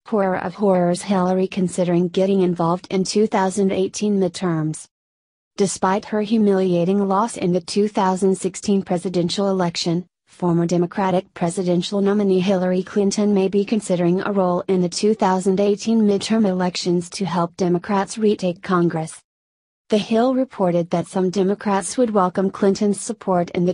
Horror of horrors, Hillary considering getting involved in 2018 midterms. Despite her humiliating loss in the 2016 presidential election, former Democratic presidential nominee Hillary Clinton may be considering a role in the 2018 midterm elections to help Democrats retake Congress. The Hill reported that some Democrats would welcome Clinton's support in the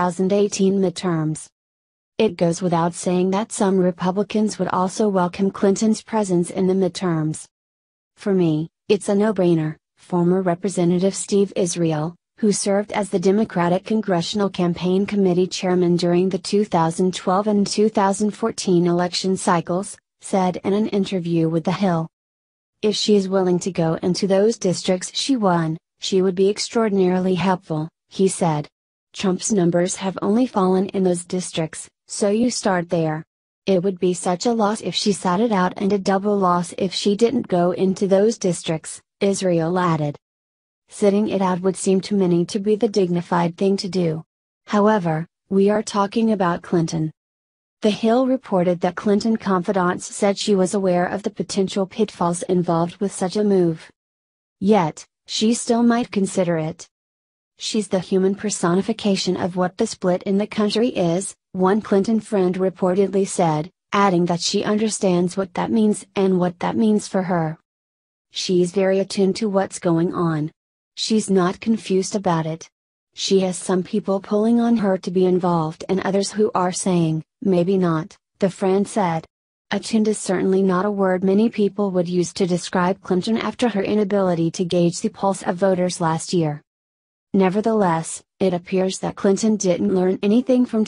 2018 midterms. It goes without saying that some Republicans would also welcome Clinton's presence in the midterms. For me, it's a no-brainer, former Representative Steve Israel, who served as the Democratic Congressional Campaign Committee chairman during the 2012 and 2014 election cycles, said in an interview with The Hill. If she is willing to go into those districts she won, she would be extraordinarily helpful, he said. Trump's numbers have only fallen in those districts, so you start there. It would be such a loss if she sat it out and a double loss if she didn't go into those districts, Israel added. Sitting it out would seem to many to be the dignified thing to do. However, we are talking about Clinton. The Hill reported that Clinton confidants said she was aware of the potential pitfalls involved with such a move. Yet, she still might consider it. She's the human personification of what the split in the country is, one Clinton friend reportedly said, adding that she understands what that means and what that means for her. She's very attuned to what's going on. She's not confused about it. She has some people pulling on her to be involved and others who are saying, maybe not, the friend said. Attuned is certainly not a word many people would use to describe Clinton after her inability to gauge the pulse of voters last year. Nevertheless, it appears that Clinton didn't learn anything from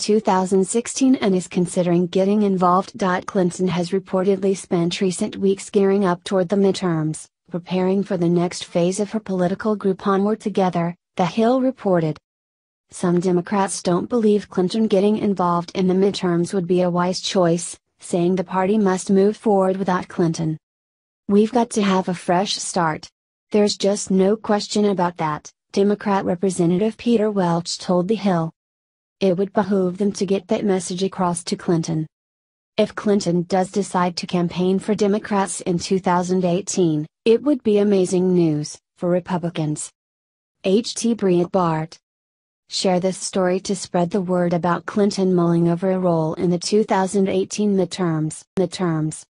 2016 and is considering getting involved. Clinton has reportedly spent recent weeks gearing up toward the midterms, preparing for the next phase of her political group Onward Together, The Hill reported. Some Democrats don't believe Clinton getting involved in the midterms would be a wise choice, saying the party must move forward without Clinton. We've got to have a fresh start. There's just no question about that, Democrat Representative Peter Welch told The Hill. It would behoove them to get that message across to Clinton. If Clinton does decide to campaign for Democrats in 2018, it would be amazing news for Republicans. H.T. Breitbart. Share this story to spread the word about Clinton mulling over a role in the 2018 midterms.